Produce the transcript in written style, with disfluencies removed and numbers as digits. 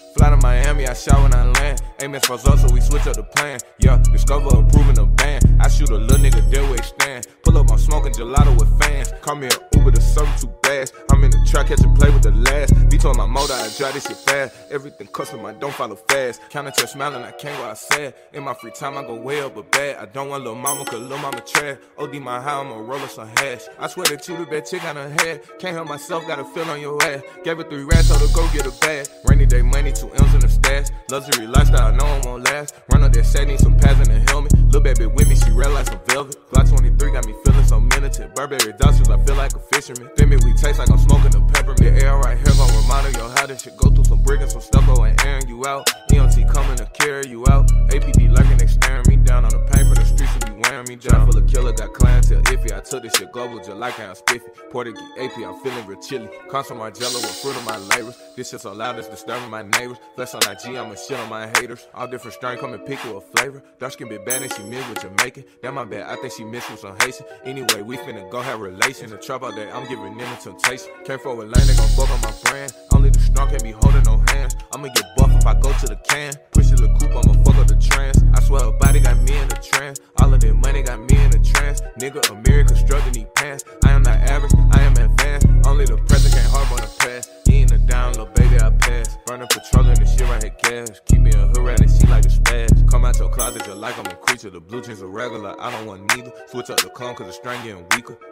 Fly to Miami, I shot when I land. Amex froze up, so we switch up the plan. Yeah, discover approving the band. I shoot a little nigga dead where stand. Pull up, I'm smoking gelato with fans. Call me an Uber, the service too fast. I'm in the truck, catch a play with the last. Beat on my motor, I drive this shit fast. Everything custom, I don't follow fast. Counting till smiling, I can't go outside. In my free time, I go way up a bad. I don't want little mama, cause little mama trash. OD my high, I'ma roll us some hash. I swear that you the best chick I done had. Can't help myself, got a feel on your ass. Gave her 3 rats, told her go get a bag. Rainy day money, 2 M's in the stash. Luxury lifestyle, I know I won't last. Run up that set, need some pads in the helmet. Lil' baby with me, she red like some velvet. Glock 23 got me feeling so militant. Burberry dusters, I feel like a fisherman. Then me, we taste like I'm smoking a peppermint. The air right here gon' remind her, yo, how this shit go through some brick and some stucco and airing you out. EMT coming to carry you out. APD lurking, they staring me down. On the pain for the streets, will be wearing me down. Full of killer, got clientele iffy. I took this shit global just like I'm spiffy. Portuguese AP, I'm feeling real chilly. Constant Margello with fruit of my labors. This shit so loud, it's disturbing my neighbors. Flex on IG, I'ma shit on my haters. All different strain, come and pick you a flavor. Dark skin be bad and she miss with Jamaican. That my bad, I think she missed with some Haitian. Anyway, we finna go have relation. The trap out there, I'm giving them a temptation. Came forward lane, they gon' fuck on my brand. Only the strong can't be holding no hands. I'ma get buff if I go to the can. Push it, little coupe, I'ma fuck up the trans. I swear her body got me in the trance. All of that money got me in the trance. Nigga, a mirror constructing these pants. I am not average, I am advanced. Only the present can't harp on the past. You in the down, little baby, I pass. Burning petroleum, the shit right here cash. Keep me a hood rat and she like the spaz. Come out your closet just like I'm a creature. The blue jeans are regular, I don't want neither. Switch up the clone cause the string getting weaker.